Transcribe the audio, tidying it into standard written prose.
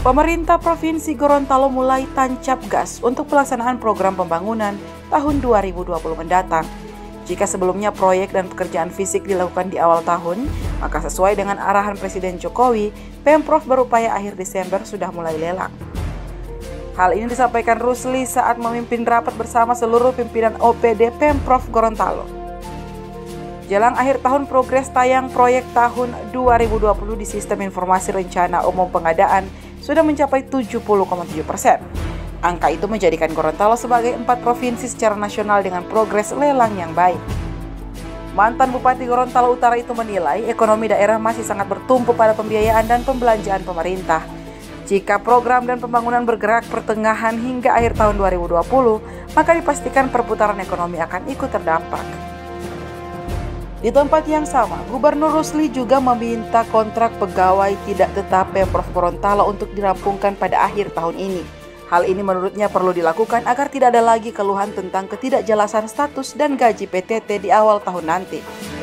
Pemerintah Provinsi Gorontalo mulai tancap gas untuk pelaksanaan program pembangunan tahun 2020 mendatang. Jika sebelumnya proyek dan pekerjaan fisik dilakukan di awal tahun, maka sesuai dengan arahan Presiden Jokowi, Pemprov berupaya akhir Desember sudah mulai lelang. Hal ini disampaikan Rusli saat memimpin rapat bersama seluruh pimpinan OPD Pemprov Gorontalo. Jelang akhir tahun, progres tayang proyek tahun 2020 di Sistem Informasi Rencana Umum Pengadaan sudah mencapai 70,7%. Angka itu menjadikan Gorontalo sebagai 4 provinsi secara nasional dengan progres lelang yang baik. Mantan Bupati Gorontalo Utara itu menilai ekonomi daerah masih sangat bertumpu pada pembiayaan dan pembelanjaan pemerintah. Jika program dan pembangunan bergerak pertengahan hingga akhir tahun 2020, maka dipastikan perputaran ekonomi akan ikut terdampak. Di tempat yang sama, Gubernur Rusli juga meminta kontrak pegawai tidak tetap Pemprov Gorontalo untuk dirampungkan pada akhir tahun ini. Hal ini menurutnya perlu dilakukan agar tidak ada lagi keluhan tentang ketidakjelasan status dan gaji PTT di awal tahun nanti.